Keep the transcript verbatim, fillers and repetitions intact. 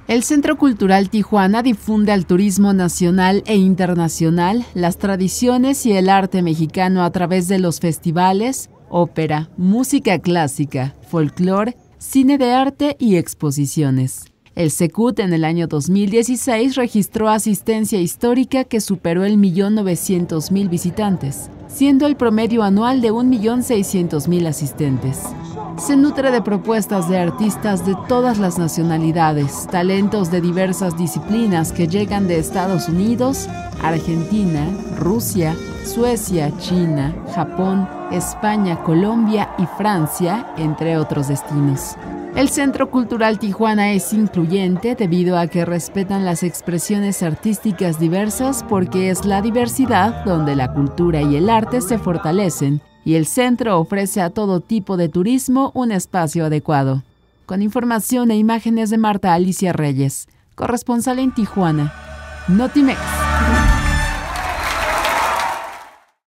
El Centro Cultural Tijuana difunde al turismo nacional e internacional las tradiciones y el arte mexicano a través de los festivales, ópera, música clásica, folclore, cine de arte y exposiciones. El Secut en el año dos mil dieciséis registró asistencia histórica que superó el millón novecientos mil visitantes, siendo el promedio anual de un millón seiscientos mil asistentes. Se nutre de propuestas de artistas de todas las nacionalidades, talentos de diversas disciplinas que llegan de Estados Unidos, Argentina, Rusia, Suecia, China, Japón, España, Colombia y Francia, entre otros destinos. El Centro Cultural Tijuana es incluyente debido a que respetan las expresiones artísticas diversas porque es la diversidad donde la cultura y el arte se fortalecen y el centro ofrece a todo tipo de turismo un espacio adecuado. Con información e imágenes de Marta Alicia Reyes, corresponsal en Tijuana, Notimex.